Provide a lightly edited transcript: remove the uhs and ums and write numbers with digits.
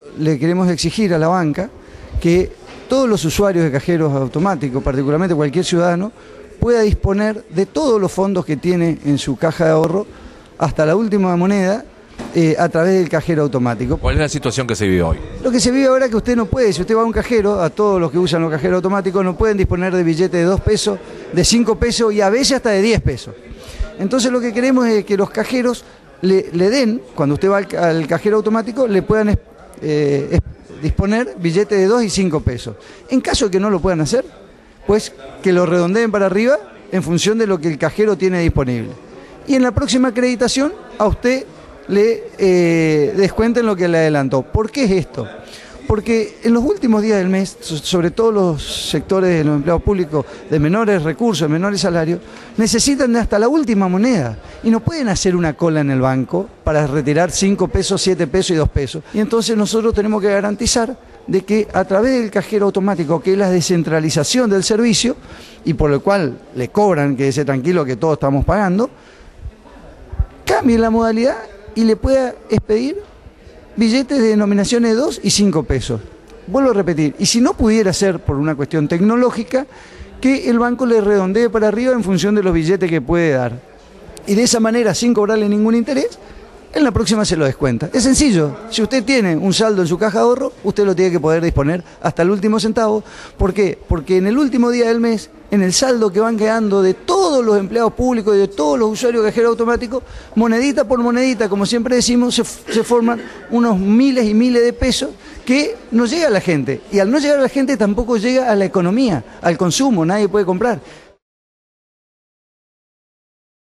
Le queremos exigir a la banca que todos los usuarios de cajeros automáticos, particularmente cualquier ciudadano, pueda disponer de todos los fondos que tiene en su caja de ahorro hasta la última moneda a través del cajero automático. ¿Cuál es la situación que se vive hoy? Lo que se vive ahora es que usted no puede, si usted va a un cajero, a todos los que usan los cajeros automáticos, no pueden disponer de billetes de 2 pesos, de 5 pesos y a veces hasta de 10 pesos. Entonces lo que queremos es que los cajeros le den, cuando usted va al cajero automático, le puedan disponer billetes de 2 y 5 pesos. En caso de que no lo puedan hacer, pues que lo redondeen para arriba en función de lo que el cajero tiene disponible. Y en la próxima acreditación a usted le descuenten lo que le adelantó. ¿Por qué es esto? Porque en los últimos días del mes, sobre todo los sectores de los empleados públicos de menores recursos, de menores salarios, necesitan de hasta la última moneda y no pueden hacer una cola en el banco para retirar 5 pesos, 7 pesos y 2 pesos. Y entonces nosotros tenemos que garantizar de que a través del cajero automático, que es la descentralización del servicio y por el cual le cobran, quédese tranquilo que todos estamos pagando, cambie la modalidad y le pueda expedir billetes de denominaciones de 2 y 5 pesos. Vuelvo a repetir, y si no pudiera ser por una cuestión tecnológica, que el banco le redondee para arriba en función de los billetes que puede dar. Y de esa manera, sin cobrarle ningún interés, en la próxima se lo descuenta. Es sencillo, si usted tiene un saldo en su caja de ahorro, usted lo tiene que poder disponer hasta el último centavo. ¿Por qué? Porque en el último día del mes, en el saldo que van quedando de todos los empleados públicos y de todos los usuarios de cajero automático, monedita por monedita, como siempre decimos, se forman unos miles y miles de pesos que no llega a la gente. Y al no llegar a la gente tampoco llega a la economía, al consumo, nadie puede comprar.